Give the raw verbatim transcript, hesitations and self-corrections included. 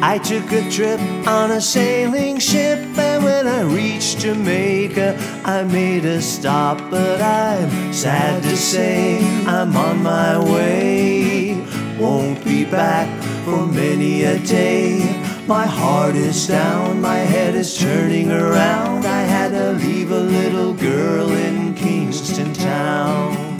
I took a trip on a sailing ship, and when I reached Jamaica, I made a stop. But I'm sad to say I'm on my way. Won't be back for many a day. My heart is down, my head is turning around. I had to leave a little girl in Kingston town.